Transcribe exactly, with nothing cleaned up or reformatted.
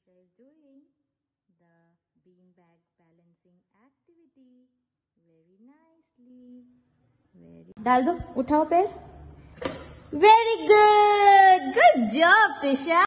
Tisha is doing the beanbag balancing activity very nicely. Very. डाल दो, उठाओ पैर. Very good. Good job, Tisha.